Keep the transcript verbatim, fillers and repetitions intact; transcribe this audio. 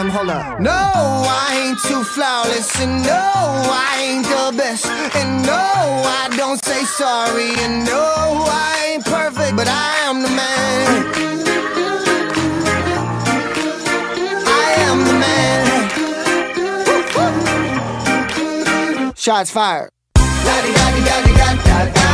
time, hold up. No, I ain't too flawless, and no, I ain't the best, and no, I don't say sorry, and no, I ain't perfect, but I am the man. I am the man. Woo, woo. Shots fired. La di da di da di da da da.